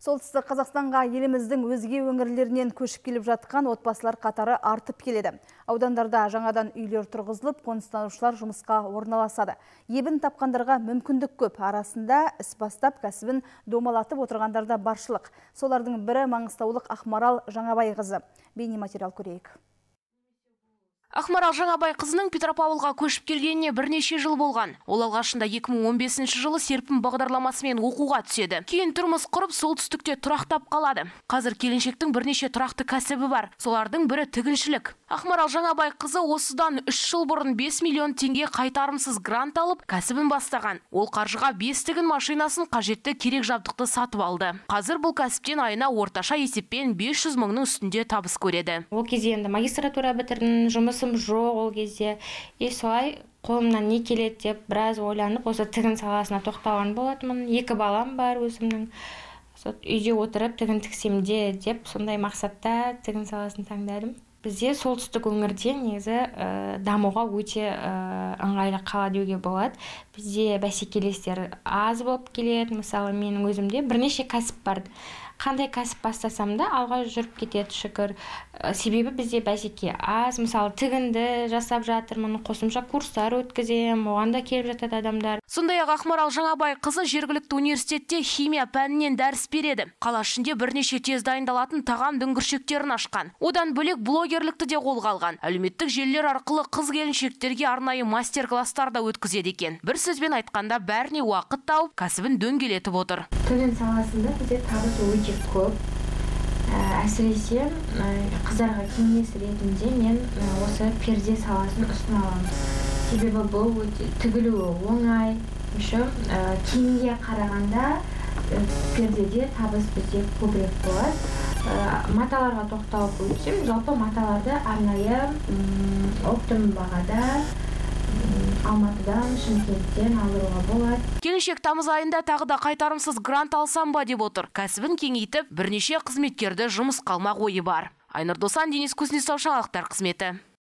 Солтүстік Қазақстанға еліміздің өзге өңірлерінен көшіп келіп жатқан отбасылар қатары артып келеді. Аудандарда жаңадан үйлер тұрғызылып, қоныстанушылар жұмысқа орналасады. Ебін тапқандарға мүмкіндік көп. Арасында іс бастап, кәсібін домалатып отырғандарда баршылық. Солардың бірі маңғыстаулық Ақмарал Жаңабайқызы. Бейнематериал көрейік. Ақмарал Жаңабайқызының Петропавлға көшіп келгеніне бірнеше жыл болған. Ол алғашында 2015 жылы серпін бағдарламасымен оқуға түседі. Кейін тұрмыс құрып, солтүстікте тұрақтап қалады. Қазір келіншектің бірнеше тұрақты кәсібі бар. Солардың бірі тігіншілік. Ақмарал Жаңабайқызы осыдан 3 жыл бұрын 5 миллион теңге қайтарымсыз грант алып, кәсібін бастаған. Ол қаржыға 5 тігін машинасын, қажетті керек жабдықты сатып алды. Қазір бұл кәсіптен айына орташа есеппен 500 мыңның үстінде табыс көреді. Ол кезде енді магистратура бітірдім, жұмысым жоқ ол кезде. Солай қолымнан не келеді деп біраз ойланып, осы тігін саласына тоқталған болатынмын. 2 балам бар өзімнің. Үйде отырып тігін тіксем де деп сондай мақсатта тігін саласын таңдадым. Бізде солтүстік өңірде негізі дамуға өте ыңғайлы қала деуге болады. Бізде бәсекелестер аз болып келеді. Мысалы, менің өзімде бірнеше кәсіп бар. Қандай кәсіп бастасам да алға жүріп кетеді, шүкір. Себебі бізде бәсеке аз. Мысалы, тігінді жасап жатырмын, қосымша курстар өткізем, оған да келіп жатады адамдар. Сондай-ақ Ақмарал Жаңабайқызы жергілікті университетте химия пәнінен дәріс береді. Қала ішінде бірнеше тез дайындалатын тағам дүңгіршектерін ашқан. Одан бөлек блогерлікті де қолға алған. Әлеуметтік желілер арқылы қыз-келіншектерге арнайы мастер-класстар да өткізеді екен. Бір сөзбен айтқанда, бәріне уақыт тауып, кәсібін дөңгелетіп отыр. Тігін саласында бізде табыс өте көп. Әсіресе қыздарға кеңес ретінде мен осы перде саласын ұсыналамын. Себебі бұл тігілуі оңай. Киімге қарағанда пердеде табыс бізде көбірек болады. Маталарға тоқталып өтсем, жалпы маталарды арнайы оптимум бағада Алматыдан, Шымкенттен алуға болады. Келіншек тамыз айында тағы да қайтарымсыз грант алсам ба деп отыр. Кәсібін кеңейтіп, бірнеше қызметкерді жұмысқа алмақ ойы бар. Айнұр Досан, Денис Кузнецов, жаңалықтар қызметі.